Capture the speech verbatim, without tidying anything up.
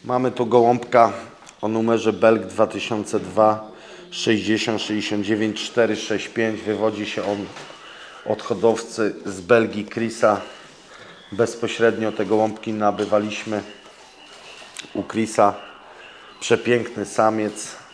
Mamy tu gołąbka o numerze Belg dwa tysiące dwa sześćdziesiąt sześćdziesiąt dziewięć cztery sześć pięć. Wywodzi się on od hodowcy z Belgii Chrisa. Bezpośrednio te gołąbki nabywaliśmy u Chrisa. Przepiękny samiec.